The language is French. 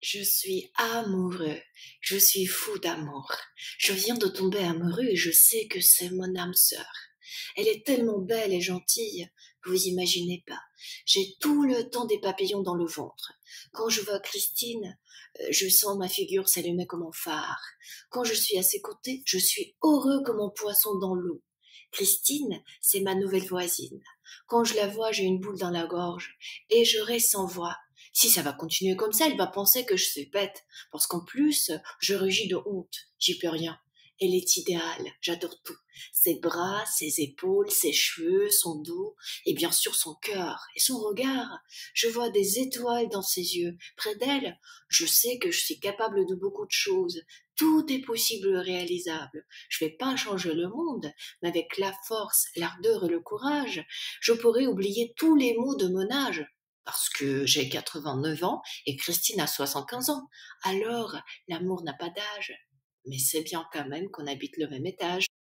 Je suis amoureux, je suis fou d'amour. Je viens de tomber amoureux et je sais que c'est mon âme sœur. Elle est tellement belle et gentille, vous imaginez pas. J'ai tout le temps des papillons dans le ventre. Quand je vois Christine, je sens ma figure s'allumer comme un phare. Quand je suis à ses côtés, je suis heureux comme un poisson dans l'eau. Christine, c'est ma nouvelle voisine. Quand je la vois, j'ai une boule dans la gorge et je reste sans voix. Si ça va continuer comme ça, elle va penser que je suis bête. Parce qu'en plus, je rugis de honte. J'y peux rien. Elle est idéale. J'adore tout. Ses bras, ses épaules, ses cheveux, son dos, et bien sûr son cœur et son regard. Je vois des étoiles dans ses yeux. Près d'elle, je sais que je suis capable de beaucoup de choses. Tout est possible et réalisable. Je vais pas changer le monde, mais avec la force, l'ardeur et le courage, je pourrais oublier tous les maux de mon âge parce que j'ai 89 ans et Christine a 75 ans. Alors, l'amour n'a pas d'âge. Mais c'est bien quand même qu'on habite le même étage.